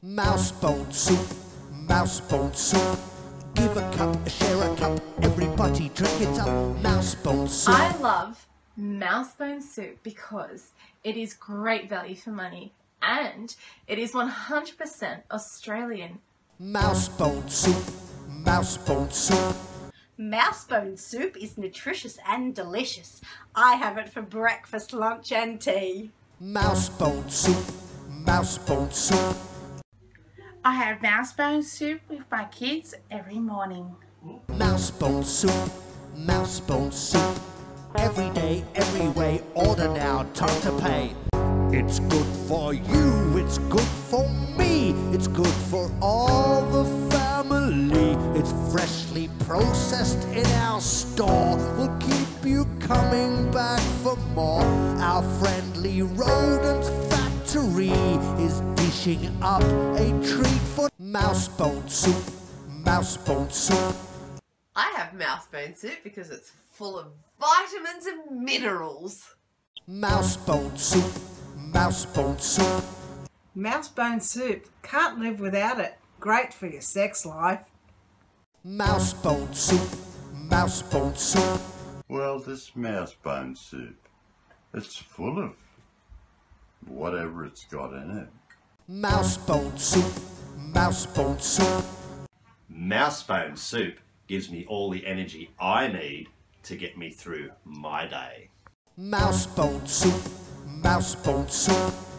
Mousebone soup, mousebone soup. Give a cup, share a cup, everybody drink it up. Mousebone soup. I love mousebone soup because it is great value for money and it is 100% Australian. Mousebone soup, mousebone soup. Mousebone soup is nutritious and delicious. I have it for breakfast, lunch and tea. Mousebone soup, mousebone soup. I have mousebone soup with my kids every morning. Mousebone soup, mousebone soup. Every day, every way, order now, time to pay. It's good for you, it's good for me, it's good for all the family. It's freshly processed in our store, will keep you coming back for more. Our friendly rodent factory is dishing up a treat for mousebone soup, mousebone soup. I have mousebone soup because it's full of vitamins and minerals. Mousebone soup, mousebone soup. Mousebone soup. Can't live without it. Great for your sex life. Mousebone soup, mousebone soup. Well, this mousebone soup, it's full of whatever it's got in it. Mousebone soup, mousebone soup. Mousebone soup gives me all the energy I need to get me through my day. Mousebone soup, mousebone soup.